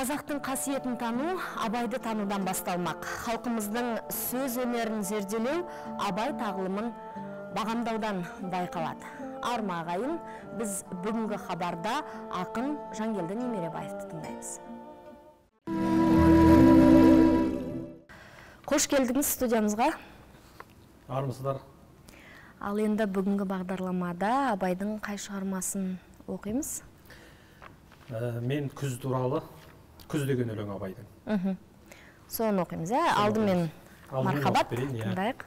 Қазақтың қасиетін тану Абайды танудан басталмақ. Халқымыздың сөз өнерін зерделеу Абай тағылымын бағамдаудан байқалады. Арма ағайын, біз бүгінгі хабарда ақын Жангелді Немеребаевты тыңдаймыз. Қош келдіңіз студиямызға. Армысыздар. Ал енді бүгінгі бағдарламада Абайдың қай шығармасын оқимыз? Мен күз туралы, күз деген өлең Абайдың. Соны оқимыз, алдымен мархабат тыңдайық.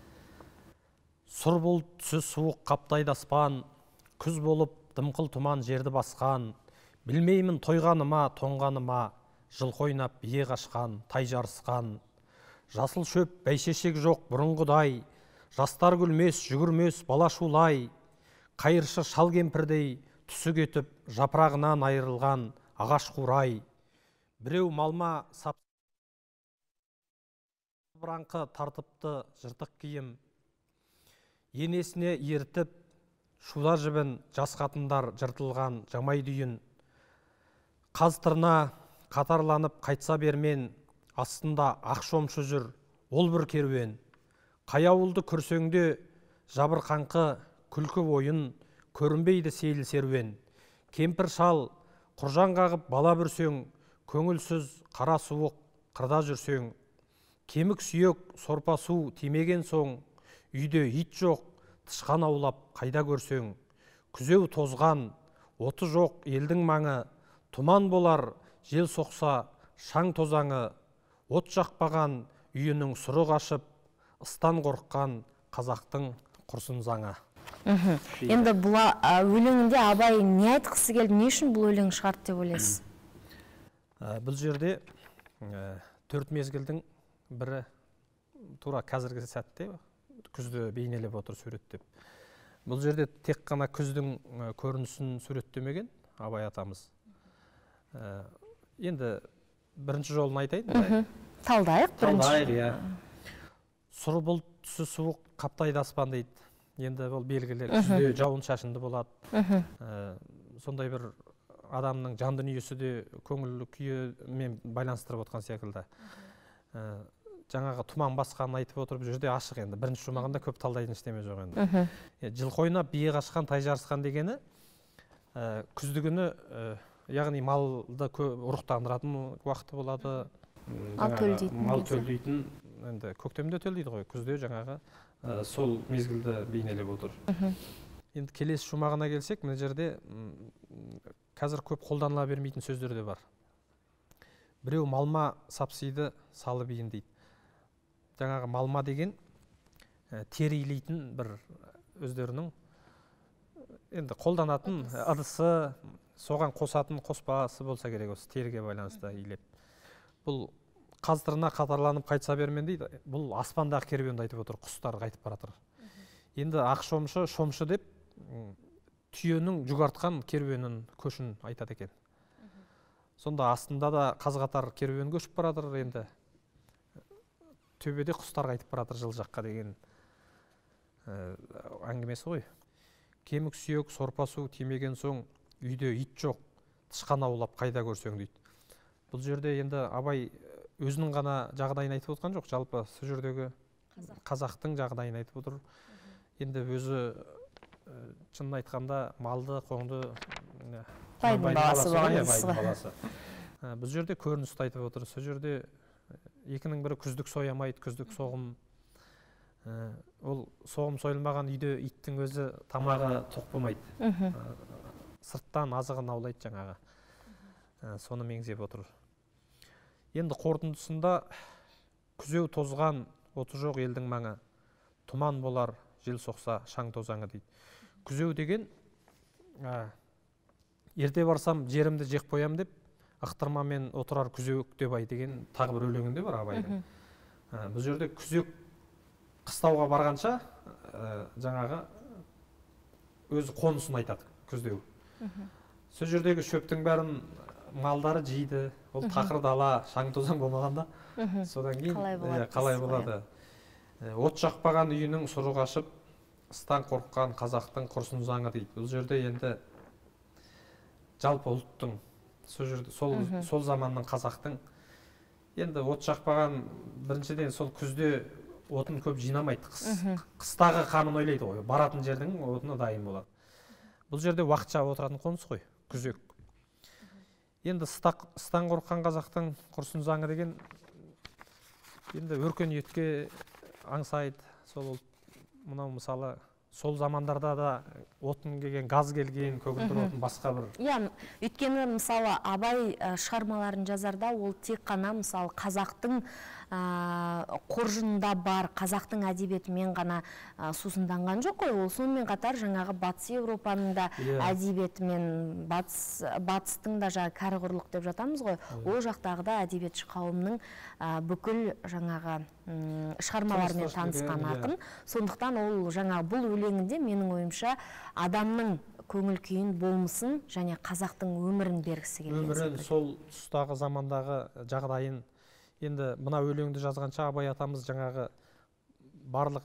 Сұр бұлт түсі суық қаптайды аспан, күз болып дымқыл тұман жерді басқан, білмеймін тойғаныма, тоңғаныма, жылқы ойнап бие қашқан, тай жарысқан. Жасыл шөп бәйшешек жоқ бұрынғыдай, жастар күлмес, жүгірмес, бала шулай, қайыршы шал кемпірдей түсі кетіп, жапырағынан айырылған ағаш қурай. Біреу малма сапыраңқы тартыпты жыртық киім, енесіне ертіп, шуда жібін жас қатындар жыртылған жамай дүйін. Қазтырна қатарланып қайтса бермен, астында ақ шомшы жүр, ол бір керуен. Қаяуылды күрсеңде жабырқаңқы күлкі ойын, көрінбейді сейіл серуен. Кемпір шал құржан қағып бала бүрсең, көңілсіз қара суық қырда жүрсең. Кемік сүйек сорпа су тимеген соң, үйде ит жоқ, тышқан аулап қайда көрсең. Күзеу тозған, оты жоқ елдің маңы, тұман болар, жел соқса шаң тозаңы. От жақпаған үйінің сұры қашып, ыстан қорыққан қазақтың құрсын заңы. Енді бұл өлеңінде Абай не айтқысы келді, не үшін бұл өлең шығарды деп ойлайсыз? Бұл жерде төрт мезгілдің бірі тура қазіргі сәтте күзді бейнелеп отыр, суреттеп. Бұл жерде тек қана күздің көрінісін суреттемеген Абай атамыз. Енді бірінші жолын айтайын. Талдайық бірінші. Сұр бұлт түсі суық қаптайды аспан дейді. Енді бұл белгілі, күзде жауын шашынды болады. Сондай бір адамның жан дүниесі де көңіл күйімен байланыстырып отқан секілді. Жаңағы тұман басқанын айтып отырып, жүрде ашық енді. Бірінші жұмағында көп талдайтын іштеме жоқ енді. Жылқы ойнап бие қашқан, тай жарысқан дегені күзді күні, яғни малды ұрықтандыратын уақыты болады. Мал төлдейтін, енді көктемде төлдейді ғой, күзде жаңағы сол мезгілді бейнелеп отыр. Енді келесі жұмағына келсек, мына жерде қазір көп қолданыла бермейтін сөздер де бар. Біреу малма сапсиды салы биін дейді. Жаңағы малма деген тері илейтін бір өздерінің енді қолданатын ыдысы, соған қосатын қоспасы болса керек, осы теріге байланысты илеп. Бұл қазтырына қатарланып қайтса бермен дейді. Бұл аспандағы керуенді айтып отыр, құстар қайтып баратыр. Енді ақ шомшы, шомшы деп түйенің жүгартқан керуенін көшін айтады екен. Сонда астында да қаз-қатар керуен көшіп баратыр, енді төбеде құстар қайтып баратыр жыл жаққа деген әңгімесі ғой. Кемік сүйек сорпа су тимеген соң, үйде ит жоқ, тышқан аулап қайда көрсең дейді. Бұл жерде енді Абай өзінің ғана жағдайын айтып отқан жоқ, жалпы сол жердегі қазақтың жағдайын айтып отыр. Енді өзі шынын айтқанда малды, қоңды байдың баласы болған. Бұл жерде көріністі айтып отыр. Сол жерде екінің бірі күздік соямайды, күздік соғым. Ол соғым сойылмаған үйде иттің өзі тамағы тоқ болмайды. Сырттан азығын аулайды жаңағы. Соны меңзеп отыр. Енді қорытындысында күзеу тозған, оты жоқ елдің маңы, тұман болар, жел соқса шаң тозаңы дейді. Күзеу деген, ерте барсам жерімді жек қоям деп, ықтырмамен отырар күзеуік деп ай деген тағы бір өлеңінде бар Абайдың. Бұл жерде күзеуік қыстауға барғанша жаңағы өзі қонысын айтады күздеу. Сол жердегі шөптің бәрін малдары жейді, ол тақыр дала, шаң тозаң болмағанда, содан кейін қалай болады. От жақпаған үйінің сұры қашып, ыстан қорыққан қазақтың құрсын заңы дейді. Бұл жерде енді жалпы ұлттың сол жерде сол заманның қазақтың енді от жақпаған, біріншіден сол күзде отын көп жинамайды, қыстағы қамын ойлайды ғой, баратын жердің отыны дайын болады. Бұл жерде уақытша отыратын қоныс қой, күзек. Енді ыстан қорыққан қазақтың құрсын заңы деген енді өркениетке аңсайды. Сол мынау мысалы сол замандарда да отын келген, газ келген, көгілдір отын басқа бір. Иә, өйткені мысалы Абай шығармаларын жазарда ол тек қана мысалы қазақтың қоржынында бар, қазақтың әдебиетімен ғана сусынданған жоқ қой. Ол сонымен қатар жаңағы батыс Еуропаның да әдебиетімен, батыстың да жаңағы кәрі құрлық деп жатамыз ғой. Ол жақтағы да әдебиетші қауымның бүкіл жаңағы шығармаларымен танысқан ақын. Сондықтан ол жаңа бұл өлеңінде менің ойымша адамның көңіл күйін, болмысын және қазақтың өмірін бергісі келген. Өмірін, сол тұстағы замандағы жағдайын. Енді мына өлеңді жазғанша Абай атамыз жаңағы барлық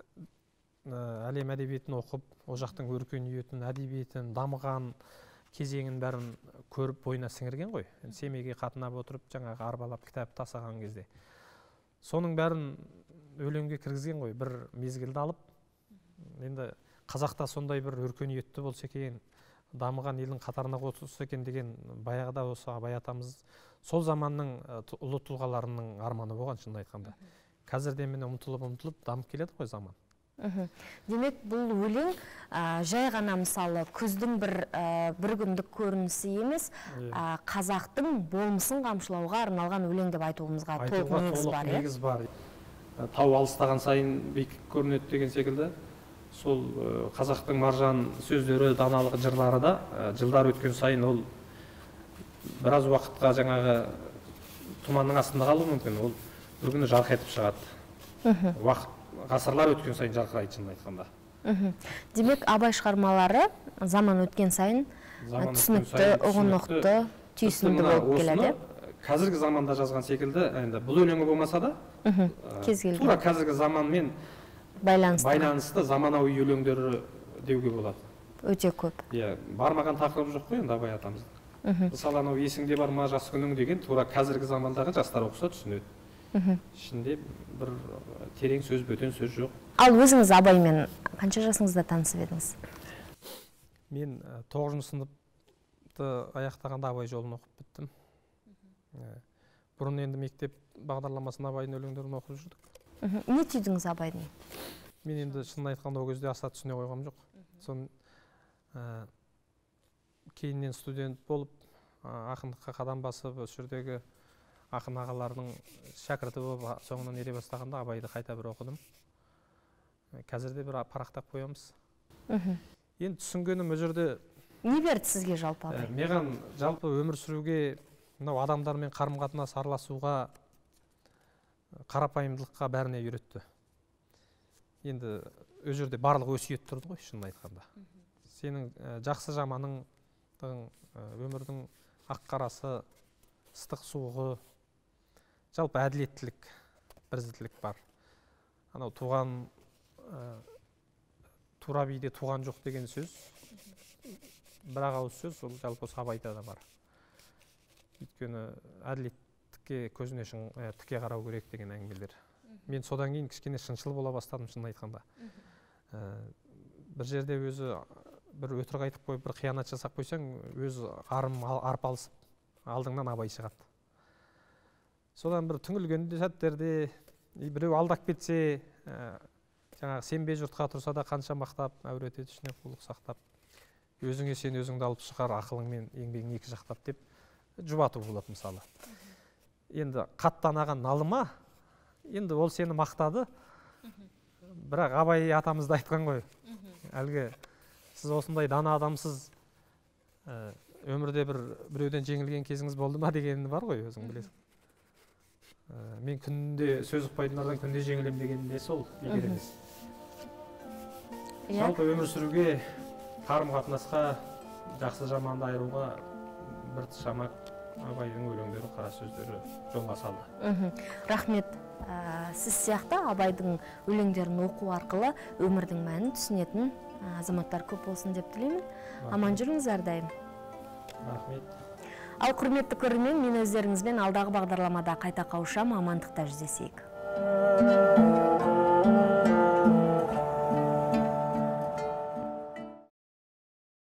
әлем әдебиетін оқып, о жақтың өркениетін, әдебиетін, дамыған кезеңін бәрін көріп бойына сіңірген ғой. Семейге қатынап отырып, жаңағы арбалап кітап тасаған кезде. Соның бәрін өлеңге кіргізген ғой, бір мезгілді алып. Енді қазақта сондай бір өркениетті болса екен, дамыған елдің қатарына қосылса екен деген баяғыда осы Абай атамыз сол заманның ұлы тұлғаларының арманы болған, шынын айтқанда. Қазірде міне ұмтылып дамып келеді ғой заман. Демек, бұл өлең жай ғана мысалы күздің бір күндік көрінісі емес, қазақтың болмысын қамшылауға арналған өлең деп айтуымызға толық негіз бар. Тау алыстаған сайын биік көрінеді деген секілді, сол қазақтың маржан сөздері, даналығы, жырлары да жылдар өткен сайын ол біраз уақытқа жаңағы тұманның астында қалуы мүмкін. Ол бір күні жарқ етіп шығады. Ғасырлар өткен сайын жарқырайды, шынын айтқанда. Демек, Абай шығармалары заман өткен сайын түсінікті, ұғынықты, түйсінді болып келеді. Қазіргі заманда жазған секілді, бұл өлеңі болмаса да, тура қазіргі заманмен байланысты заманауи өлеңдері деуге болады. Өте көп. Бармаған тақырып жоқ қой енді Абай атамыздың. Мысалы, анау есіңде бар ма жас күнің деген тура қазіргі замандағы жастар оқыса түсінеді. Ішінде бір терең сөз, бөтен сөз жоқ. Ал өзіңіз Абаймен қанша жасыңызда танысып едіңіз? Мен 9 сыныпты аяқтағанда Абай жолын оқып біттім. Бұрын енді мектеп бағдарламасында Абайдың өлеңдерін оқып жүрдік. Не түйдіңіз Абайдың? Мен енді шынын айтқанда ол кезде аса түсіне қойғам жоқ. Сон кейіннен студент болып, ақындыққа қадам басып, осы жердегі ақын ағалардың шәкірті болып, соңынан ере бастағанда Абайды қайта бір оқыдым. Қазірде бір парақтап қоямыз. Енді түсінгенім ол жерде... Не берді сізге жалпы Абай? Маған жалпы өмір сүруге, мынау адамдармен қарым-қатынас араласуға, қарапайымдылыққа бәріне үйретті. Енді ол жерде барлық өсиет тұрды ғой, шынын айтқанда. Сенің жақсы жаманың, өмірдің ақ-қарасы, ыстық суығы, жалпы әділеттілік, бірізділік бар. Анау тура биде туған жоқ деген сөз, бірақ ауыз сөз, ол жалпы Абайда да бар. Өйткені әділеттікке көзіне тіке қарау керек деген әңгімелер. Мен содан кейін кішкене шыншыл бола бастадым, шынын айтқанда. Бір жерде өзі бір өтірік айтып қойып, бір қиянат жасап қойсаң, өзі арпалысып, алдыңнан Абай шығады. Содан бір түңілген сәттерде, біреу алдап кетсе, жаңағы сенбе жұртқа тұрса да қанша мақтап, әуретеді ішіне қулық сақтап, өзіңе сен өзіңді алып шығар, ақылыңмен еңбегің екі жақтап деп жұбату болады мысалы. Енді қаттанаған налыма, енді ол сені мақтады, бірақ Абай атамызды айтқан ғой. Әлгі сіз осындай дана адамсыз, өмірде біреуден жеңілген кезіңіз болды ма дегені бар ғой, өзің білесің. Мен күнде сөз ұқпайтындардан күнде жеңілем деген де сол, егер емес. Жалпы өмір сүруге, қарым-қатынасқа, жақсы жаманды айыруға бір шамақ Абайдың өлеңдері, қара сөздері жолға салды. Рахмет. Сіз сияқты Абайдың өлеңдерін оқу арқылы өмірдің мәнін түсінетін азаматтар көп болсын деп тілеймін. Аман жүріңіз әрдайым. Рахмет. Ал құрметті көрермен, мен өздеріңізбен алдағы бағдарламада қайта қауышам, амандықта жүздесейік.